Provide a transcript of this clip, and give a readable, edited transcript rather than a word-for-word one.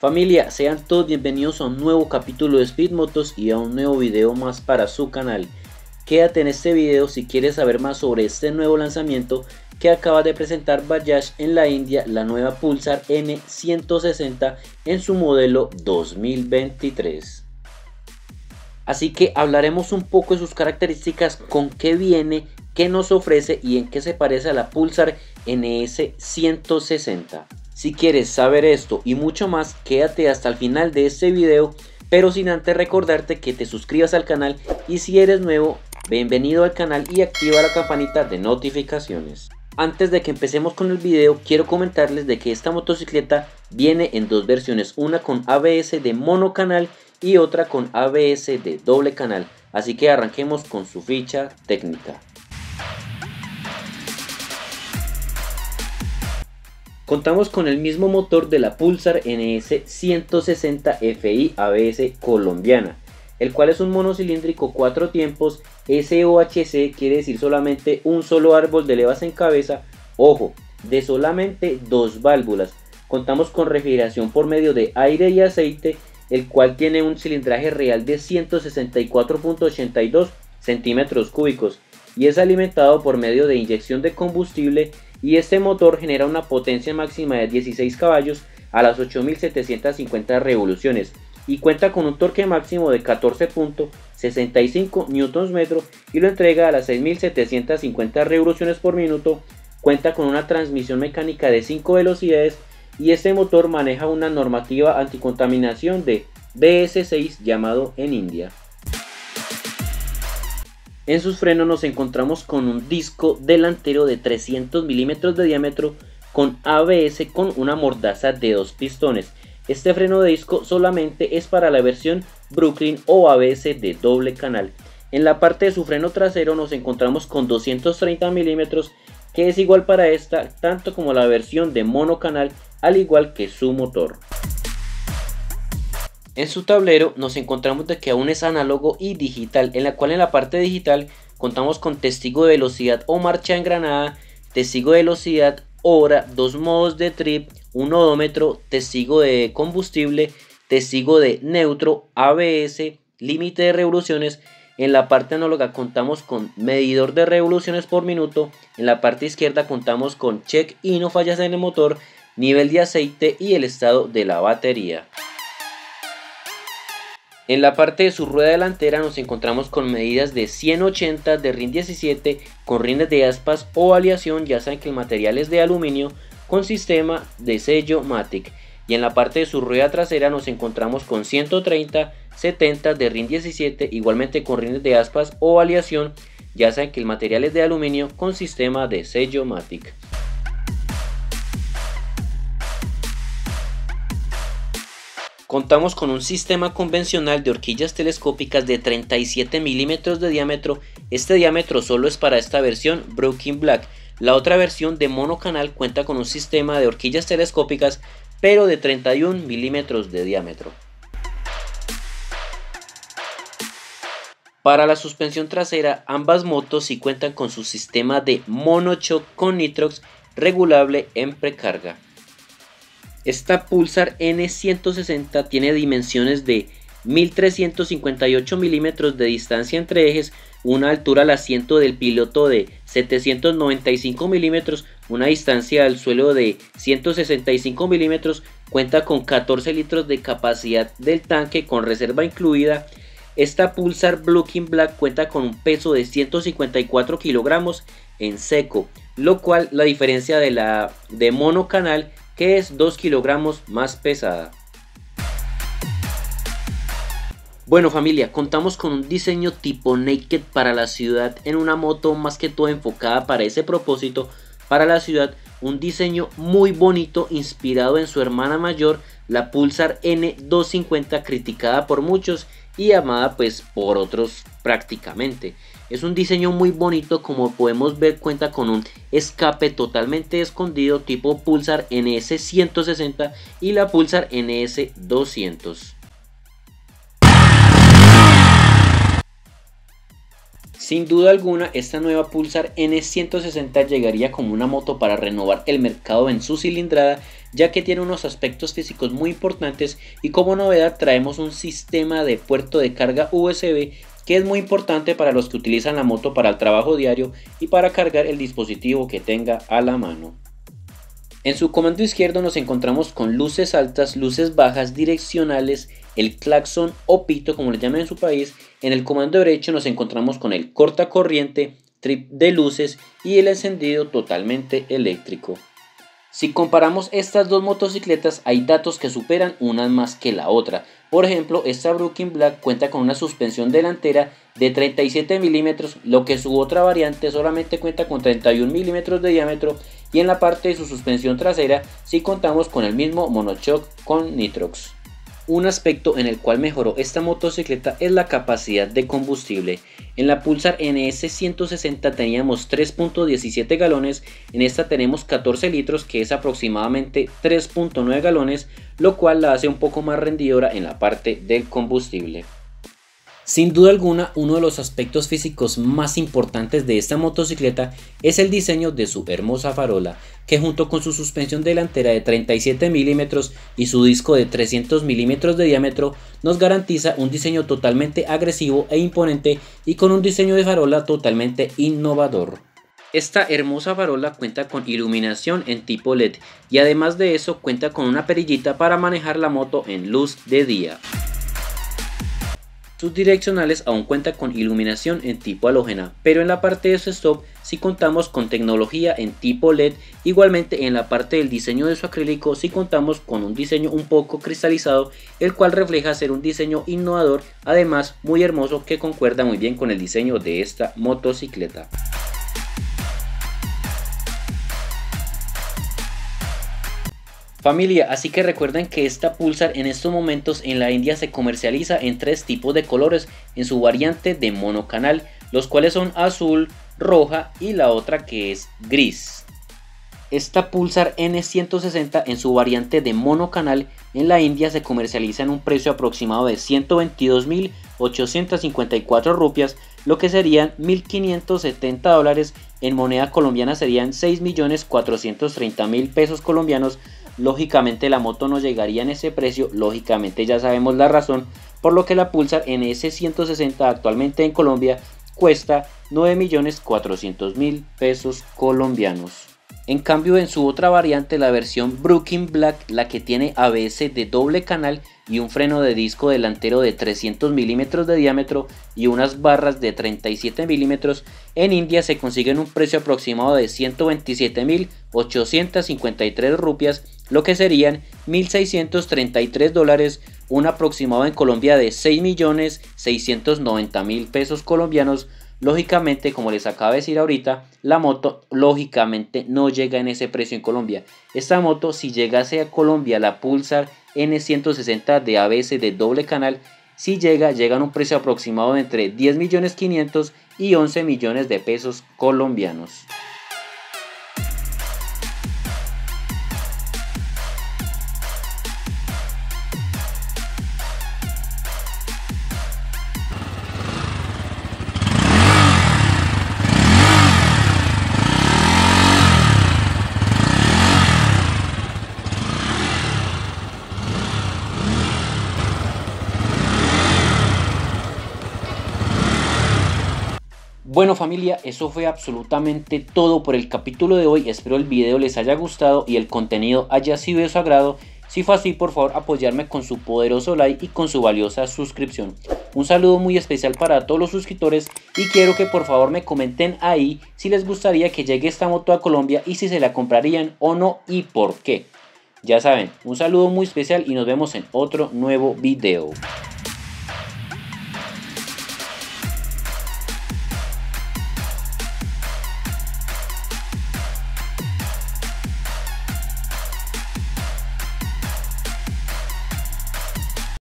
Familia, sean todos bienvenidos a un nuevo capítulo de Speed Motos y a un nuevo video más para su canal. Quédate en este video si quieres saber más sobre este nuevo lanzamiento que acaba de presentar Bajaj en la India, la nueva Pulsar N160 en su modelo 2023. Así que hablaremos un poco de sus características, con qué viene, qué nos ofrece y en qué se parece a la Pulsar NS160. Si quieres saber esto y mucho más, quédate hasta el final de este video, pero sin antes recordarte que te suscribas al canal y si eres nuevo, bienvenido al canal y activa la campanita de notificaciones. Antes de que empecemos con el video, quiero comentarles de que esta motocicleta viene en dos versiones, una con ABS de monocanal y otra con ABS de doble canal, así que arranquemos con su ficha técnica. Contamos con el mismo motor de la Pulsar NS160 FI ABS colombiana, el cual es un monocilíndrico 4 tiempos SOHC, quiere decir solamente un solo árbol de levas en cabeza, ojo, de solamente 2 válvulas. Contamos con refrigeración por medio de aire y aceite, el cual tiene un cilindraje real de 164.82 centímetros cúbicos y es alimentado por medio de inyección de combustible, y este motor genera una potencia máxima de 16 caballos a las 8.750 revoluciones y cuenta con un torque máximo de 14.65 Nm y lo entrega a las 6.750 revoluciones por minuto. Cuenta con una transmisión mecánica de 5 velocidades y este motor maneja una normativa anticontaminación de BS6 llamado en India. En sus frenos nos encontramos con un disco delantero de 300 milímetros de diámetro con ABS con una mordaza de 2 pistones. Este freno de disco solamente es para la versión Brooklyn o ABS de doble canal. En la parte de su freno trasero nos encontramos con 230 milímetros, que es igual para esta tanto como la versión de monocanal, al igual que su motor. En su tablero nos encontramos de que aún es análogo y digital, en la cual en la parte digital contamos con testigo de velocidad o marcha engranada, testigo de velocidad, hora, 2 modos de trip, un odómetro, testigo de combustible, testigo de neutro, ABS, límite de revoluciones. En la parte análoga contamos con medidor de revoluciones por minuto, en la parte izquierda contamos con check y no fallas en el motor, nivel de aceite y el estado de la batería. En la parte de su rueda delantera nos encontramos con medidas de 180 de RIN 17 con rines de aspas o aleación, ya saben que el material es de aluminio con sistema de sello Matic. Y en la parte de su rueda trasera nos encontramos con 130/70 de RIN 17 igualmente con rines de aspas o aleación, ya saben que el material es de aluminio con sistema de sello Matic. Contamos con un sistema convencional de horquillas telescópicas de 37 milímetros de diámetro. Este diámetro solo es para esta versión Brooklyn Black. La otra versión de monocanal cuenta con un sistema de horquillas telescópicas pero de 31 milímetros de diámetro. Para la suspensión trasera, ambas motos sí cuentan con su sistema de monoshock con nitrox regulable en precarga. Esta Pulsar N160 tiene dimensiones de 1358 milímetros de distancia entre ejes, una altura al asiento del piloto de 795 milímetros, una distancia al suelo de 165 milímetros, cuenta con 14 litros de capacidad del tanque con reserva incluida. Esta Pulsar Brooklyn Black cuenta con un peso de 154 kilogramos en seco, lo cual la diferencia de la de monocanal, que es 2 kilogramos más pesada. Bueno familia, contamos con un diseño tipo naked para la ciudad en una moto más que todo enfocada para ese propósito, para la ciudad. Un diseño muy bonito inspirado en su hermana mayor, la Pulsar N250, criticada por muchos y amada pues por otros prácticamente. Es un diseño muy bonito, como podemos ver cuenta con un escape totalmente escondido tipo Pulsar NS160 y la Pulsar NS200. Sin duda alguna, esta nueva Pulsar N160 llegaría como una moto para renovar el mercado en su cilindrada, ya que tiene unos aspectos físicos muy importantes y como novedad traemos un sistema de puerto de carga USB que es muy importante para los que utilizan la moto para el trabajo diario y para cargar el dispositivo que tenga a la mano. En su comando izquierdo nos encontramos con luces altas, luces bajas, direccionales, el claxon o pito como le llaman en su país. En el comando derecho nos encontramos con el cortacorriente, trip de luces y el encendido totalmente eléctrico. Si comparamos estas dos motocicletas hay datos que superan una más que la otra. Por ejemplo, esta Brooklyn Black cuenta con una suspensión delantera de 37 milímetros, lo que su otra variante solamente cuenta con 31 milímetros de diámetro, y en la parte de su suspensión trasera sí contamos con el mismo monoshock con nitrox. Un aspecto en el cual mejoró esta motocicleta es la capacidad de combustible. En la Pulsar NS160 teníamos 3.17 galones, en esta tenemos 14 litros que es aproximadamente 3.9 galones, lo cual la hace un poco más rendidora en la parte del combustible. Sin duda alguna, uno de los aspectos físicos más importantes de esta motocicleta es el diseño de su hermosa farola, que junto con su suspensión delantera de 37 milímetros y su disco de 300 milímetros de diámetro nos garantiza un diseño totalmente agresivo e imponente y con un diseño de farola totalmente innovador. Esta hermosa farola cuenta con iluminación en tipo LED y además de eso cuenta con una perillita para manejar la moto en luz de día. Sus direccionales aún cuentan con iluminación en tipo halógena, pero en la parte de su stop sí contamos con tecnología en tipo LED. Igualmente en la parte del diseño de su acrílico sí contamos con un diseño un poco cristalizado, el cual refleja ser un diseño innovador, además muy hermoso, que concuerda muy bien con el diseño de esta motocicleta. Familia, así que recuerden que esta Pulsar en estos momentos en la India se comercializa en 3 tipos de colores en su variante de monocanal, los cuales son azul, roja y la otra que es gris. Esta Pulsar N160 en su variante de monocanal en la India se comercializa en un precio aproximado de 122.854 rupias, lo que serían 1.570 dólares, en moneda colombiana serían 6.430.000 pesos colombianos. Lógicamente la moto no llegaría en ese precio, lógicamente ya sabemos la razón, por lo que la Pulsar NS160 actualmente en Colombia cuesta 9.400.000 pesos colombianos. En cambio en su otra variante, la versión Brooklyn Black, la que tiene ABS de doble canal y un freno de disco delantero de 300 milímetros de diámetro y unas barras de 37 milímetros, en India se consigue en un precio aproximado de 127.853 rupias, lo que serían 1.633 dólares, un aproximado en Colombia de 6.690.000 pesos colombianos. Lógicamente, como les acabo de decir ahorita, la moto lógicamente no llega en ese precio en Colombia. Esta moto, si llegase a Colombia, la Pulsar N160 de ABS de doble canal, si llega a un precio aproximado de entre 10.500.000 y 11 millones de pesos colombianos. Bueno familia, eso fue absolutamente todo por el capítulo de hoy. Espero el video les haya gustado y el contenido haya sido de su agrado. Si fue así, por favor apoyarme con su poderoso like y con su valiosa suscripción. Un saludo muy especial para todos los suscriptores y quiero que por favor me comenten ahí si les gustaría que llegue esta moto a Colombia y si se la comprarían o no y por qué. Ya saben, un saludo muy especial y nos vemos en otro nuevo video.